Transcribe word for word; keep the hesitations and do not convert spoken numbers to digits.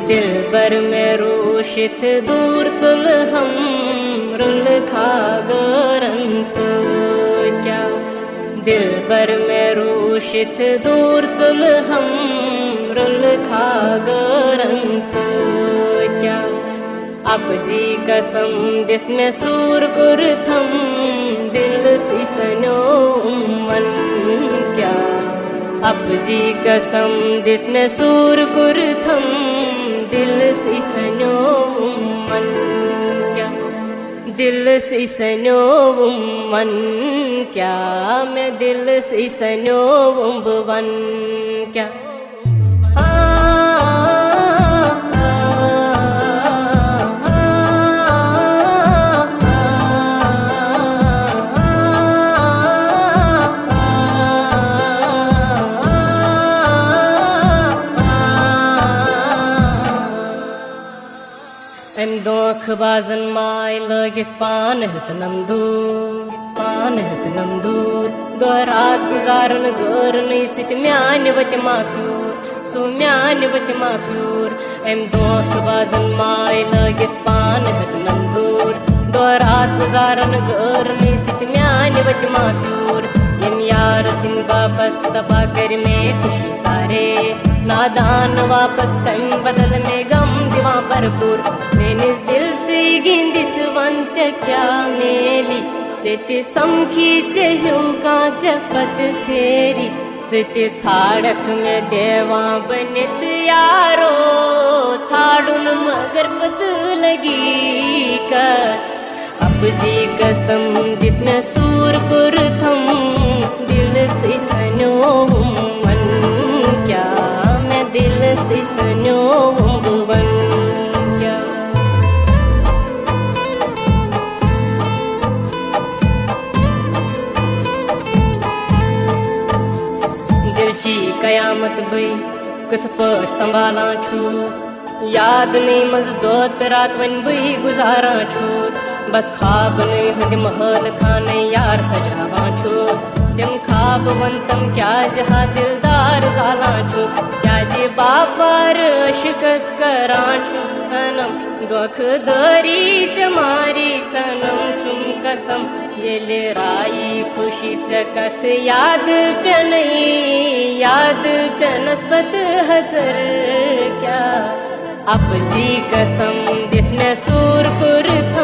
दिल बर में रूशित दूर चुल हम रुल खागरन सोत्या दिल बर में रूशित दूर चुल हम रुल खागरन सोत्या अब जी कसम दित में सूर कुर थम दिल सी सनो मन क्या अब जी कसम दित में सूर कुर थम दिल सी सनो मन क्या दिल सी सनो मन क्या मैं दिल सी सनो वन क्या एम दोख बाजन माय लगित पान हतनम दूर पान हतनम दूर दो रात गुजारन घर नहीं सित म्यान वत माफूर सो म्यान वत माफूर एम दोख बाजन माय लगित पान हतनम दूर दो रात गुजारन घर नहीं सित म्यान वत माफूर यम यार सिंह बापत तबा कर में खुशी सारे नादान वापस तम बदल में गम दिवा भरपूर मैंने दिल से गिंदित वंच क्या मेली जेते समखी चहु का जपत फेरी जेते छाड़क में देवा बनित यारो छाड़ुन मगर पत लगी कर अब जी कसम दित में सूर कुर थम दिल से सनो मन क्या मैं दिल से सनो वन क्या दिल ची कयामत बई कथ पर संभाला छूस याद नहीं मज दोत रात वन बई गुजारा छूस बस खाब नहीं हद महल खाने यार सजावा छूस तम खाब वन तम क्या जहा दिलदार साला छु क्या जे बापर शिकस करा छु सनम दुख दरी जमारी सनम तुम कसम ये ले राई खुशी चकथ याद पे नहीं याद पे नस्बत हजर क्या अब जी कसम दित में सूर कुर